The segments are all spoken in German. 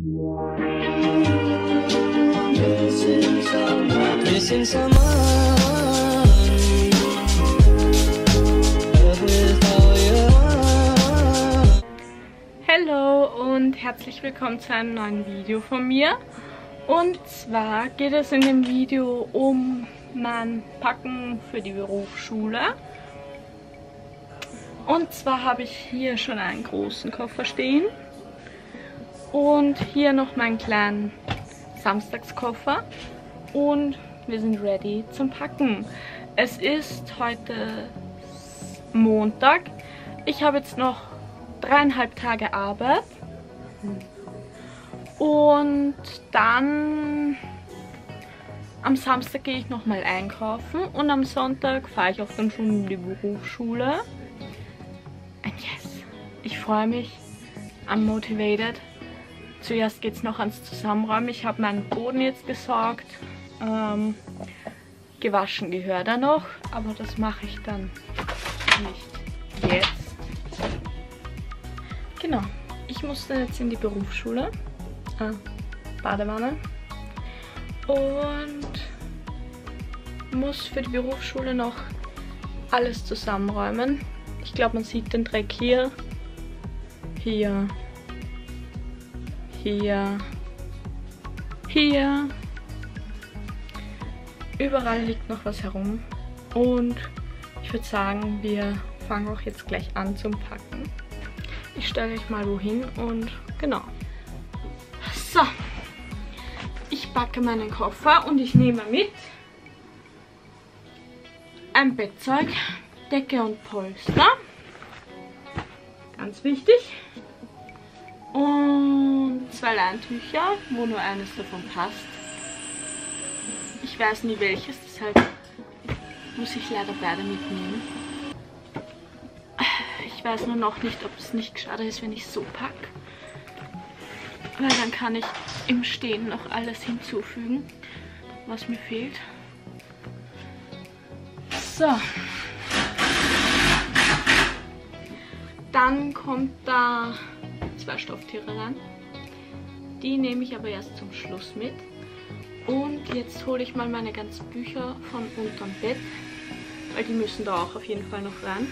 Hallo und herzlich willkommen zu einem neuen Video von mir. Und zwar geht es in dem Video um mein Packen für die Berufsschule. Und zwar habe ich hier schon einen großen Koffer stehen und hier noch meinen kleinen Samstagskoffer und wir sind ready zum Packen. Es ist heute Montag. Ich habe jetzt noch 3,5 Tage Arbeit und dann am Samstag gehe ich nochmal einkaufen und am Sonntag fahre ich auch dann schon in die Berufsschule. Und yes, ich freue mich, I'm motivated. Zuerst geht es noch ans Zusammenräumen. Ich habe meinen Boden jetzt gesaugt. Gewaschen gehört er noch, aber das mache ich dann nicht jetzt. Genau, ich musste jetzt in die Berufsschule. Badewanne. Und muss für die Berufsschule noch alles zusammenräumen. Ich glaube, man sieht den Dreck hier, hier, hier, hier. Überall liegt noch was herum. Und ich würde sagen, wir fangen auch jetzt gleich an zum Packen. Ich stelle euch mal wohin und genau. So, ich packe meinen Koffer und ich nehme mit ein Bettzeug, Decke und Polster, ganz wichtig, und 2 Leintücher, wo nur eines davon passt. Ich weiß nie welches, deshalb muss ich leider beide mitnehmen. Ich weiß nur noch nicht, ob es nicht gescheiter ist, wenn ich so packe, weil dann kann ich im Stehen noch alles hinzufügen, was mir fehlt. So. Dann kommt da 2 Stofftiere rein. Die nehme ich aber erst zum Schluss mit. Und jetzt hole ich mal meine ganzen Bücher von unterm Bett, weil die müssen da auch auf jeden Fall noch rein.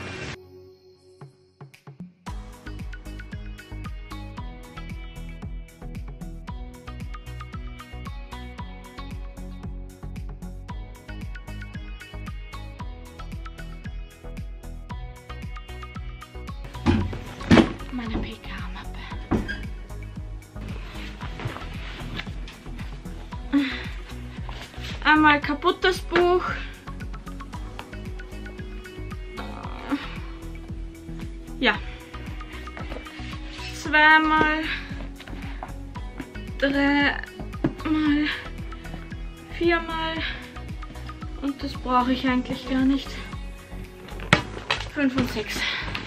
Meine PK-Mappe. Einmal kaputtes Buch. Ja. 2-mal, 3-mal, 4-mal. Und das brauche ich eigentlich gar nicht. 5 und 6.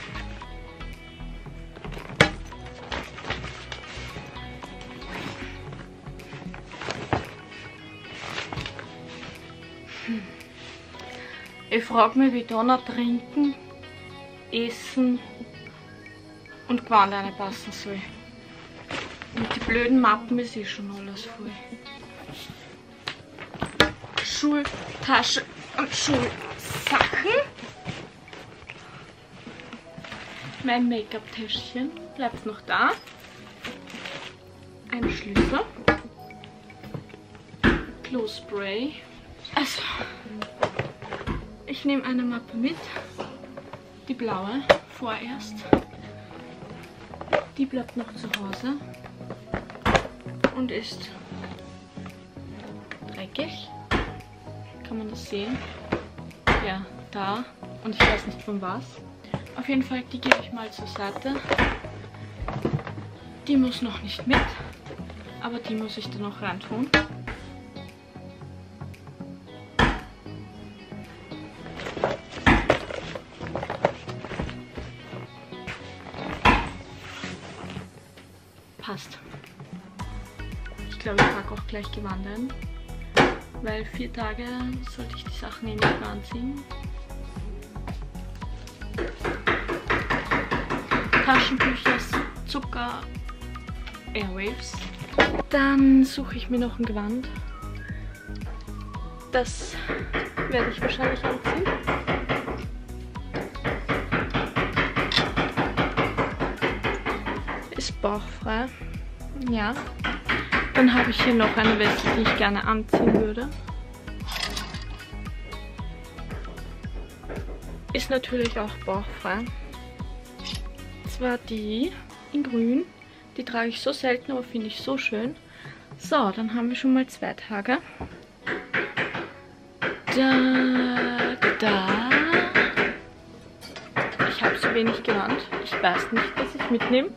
Ich frage mich, wie da noch trinken, essen und Gewand passen soll. Und die blöden Mappen ist eh schon alles voll. Schultasche und Schulsachen. Mein Make-up-Täschchen bleibt noch da. Ein Schlüssel. Klospray. Also, ich nehme eine Mappe mit. Die blaue vorerst. Die bleibt noch zu Hause und ist dreckig. Kann man das sehen? Ja, da. Und ich weiß nicht von was. Auf jeden Fall, die gebe ich mal zur Seite. Die muss noch nicht mit, aber die muss ich dann noch reintun. Passt. Ich glaube, ich packe auch gleich Gewand ein, weil 4 Tage sollte ich die Sachen eh nicht mehr anziehen. Taschentücher, Zucker, Airwaves. Dann suche ich mir noch ein Gewand. Das werde ich wahrscheinlich anziehen. Ist bauchfrei. Ja. Dann habe ich hier noch eine Weste, die ich gerne anziehen würde. Ist natürlich auch bauchfrei. Zwar die in grün. Die trage ich so selten, aber finde ich so schön. So, dann haben wir schon mal 2 Tage. Ich habe so wenig Gewand. Ich weiß nicht, was ich mitnehme.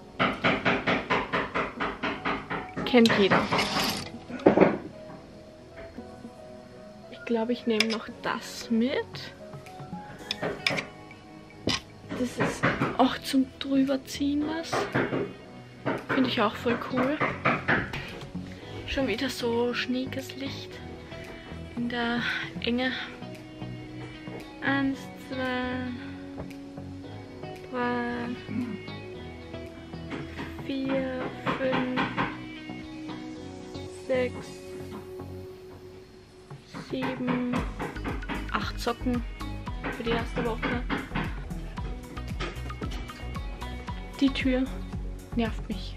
Kennt jeder. Ich glaube, ich nehme noch das mit. Das ist auch zum drüberziehen was. Finde ich auch voll cool. Schon wieder so schneeiges Licht in der Enge. 1, 2, 3, 4, 5, 6, 7, 8 Socken für die erste Woche. Die Tür nervt mich.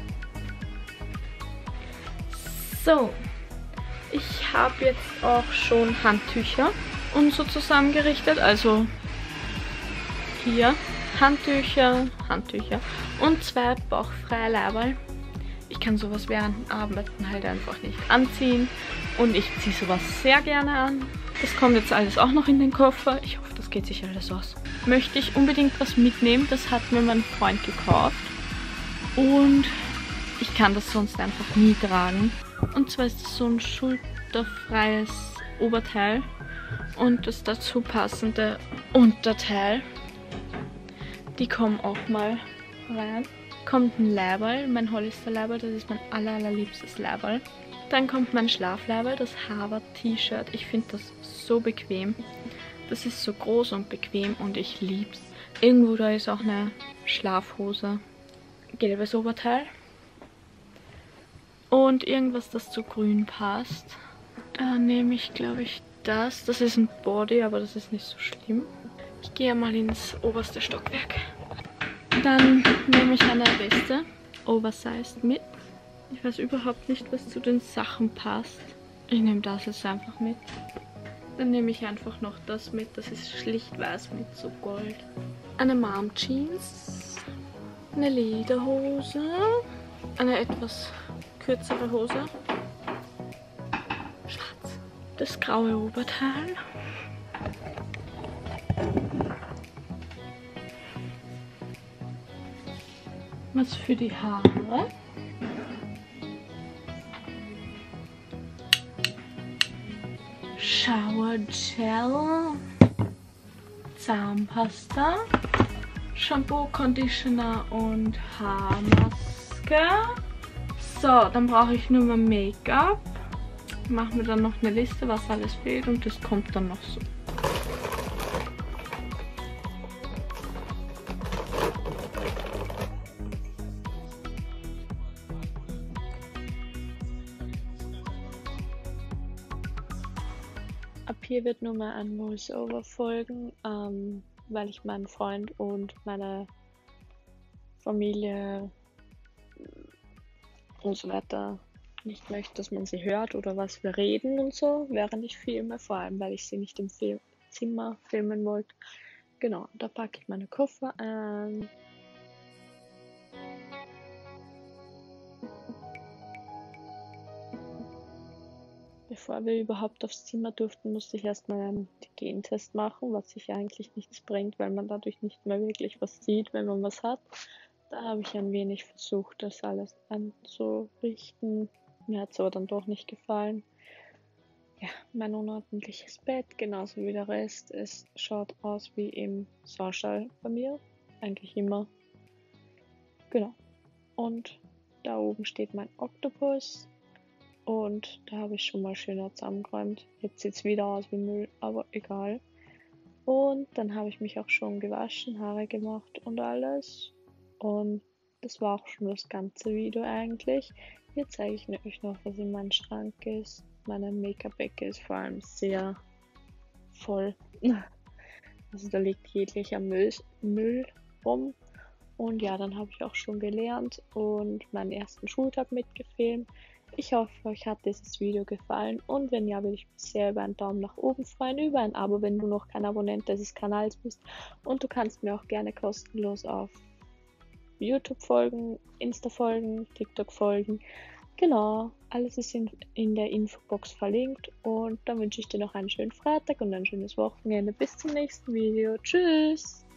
So, ich habe jetzt auch schon Handtücher und so zusammengerichtet. Also hier Handtücher und 2 bauchfreie Leiberl. Ich kann sowas während dem Arbeiten halt einfach nicht anziehen und ich ziehe sowas sehr gerne an. Das kommt jetzt alles auch noch in den Koffer. Ich hoffe, das geht sich alles aus. Möchte ich unbedingt was mitnehmen. Das hat mir mein Freund gekauft und ich kann das sonst einfach nie tragen. Und zwar ist es so ein schulterfreies Oberteil und das dazu passende Unterteil. Die kommen auch mal rein. Kommt ein Leiberl, mein Hollister Leiberl, das ist mein allerliebstes Leiberl. Dann kommt mein Schlafleiberl, das Harvard T-Shirt. Ich finde das so bequem. Das ist so groß und bequem und ich lieb's. Irgendwo da ist auch eine Schlafhose. Gelbes Oberteil. Und irgendwas, das zu grün passt. Da nehme ich, glaube ich, das. Das ist ein Body, aber das ist nicht so schlimm. Ich gehe mal ins oberste Stockwerk. Dann nehme ich eine Weste, oversized, mit. Ich weiß überhaupt nicht, was zu den Sachen passt. Ich nehme das jetzt einfach mit. Dann nehme ich einfach noch das mit. Das ist schlicht weiß mit so Gold. Eine Mom Jeans. Eine Lederhose. Eine etwas kürzere Hose. Schwarz. Das graue Oberteil. Was für die Haare. Shower Gel. Zahnpasta. Shampoo, Conditioner und Haarmaske. So, dann brauche ich nur mein Make-up. Machen wir dann noch eine Liste, was alles fehlt und das kommt dann noch so. Ab hier wird nur mal ein Voice-Over folgen, weil ich meinen Freund und meine Familie und so weiter nicht möchte, dass man sie hört oder was wir reden und so, während ich filme, vor allem weil ich sie nicht im Zimmer filmen wollte. Genau, da packe ich meine Koffer ein. Bevor wir überhaupt aufs Zimmer durften, musste ich erstmal einen Gentest machen, was sich eigentlich nichts bringt, weil man dadurch nicht mehr wirklich was sieht, wenn man was hat. Da habe ich ein wenig versucht, das alles anzurichten. Mir hat es aber dann doch nicht gefallen. Ja, mein unordentliches Bett, genauso wie der Rest. Es schaut aus wie im Saal bei mir. Eigentlich immer. Genau. Und da oben steht mein Oktopus. Und da habe ich schon mal schöner zusammengeräumt. Jetzt sieht es wieder aus wie Müll, aber egal. Und dann habe ich mich auch schon gewaschen, Haare gemacht und alles. Und das war auch schon das ganze Video eigentlich. Jetzt zeige ich euch noch, was in meinem Schrank ist. Meine Make-up-Ecke ist vor allem sehr voll. Also da liegt jeglicher Müll rum. Und ja, dann habe ich auch schon gelernt und meinen ersten Schultag mitgefilmt. Ich hoffe, euch hat dieses Video gefallen und wenn ja, würde ich mich sehr über einen Daumen nach oben freuen, über ein Abo, wenn du noch kein Abonnent dieses Kanals bist. Und du kannst mir auch gerne kostenlos auf YouTube folgen, Insta folgen, TikTok folgen. Genau, alles ist in der Infobox verlinkt und dann wünsche ich dir noch einen schönen Freitag und ein schönes Wochenende. Bis zum nächsten Video. Tschüss!